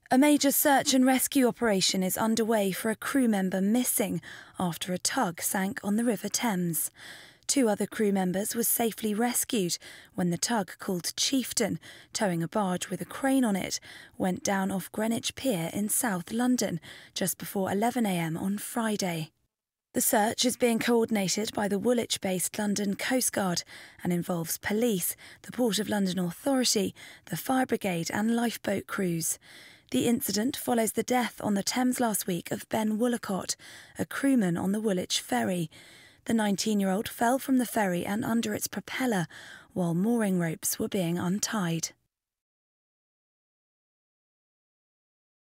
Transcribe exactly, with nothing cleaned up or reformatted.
A major search and rescue operation is underway for a crew member missing after a tug sank on the River Thames. Two other crew members were safely rescued when the tug called Chieftain, towing a barge with a crane on it, went down off Greenwich Pier in South London just before eleven a m on Friday. The search is being coordinated by the Woolwich-based London Coast Guard and involves police, the Port of London Authority, the fire brigade and lifeboat crews. The incident follows the death on the Thames last week of Ben Woolacott, a crewman on the Woolwich ferry. The nineteen-year-old fell from the ferry and under its propeller while mooring ropes were being untied.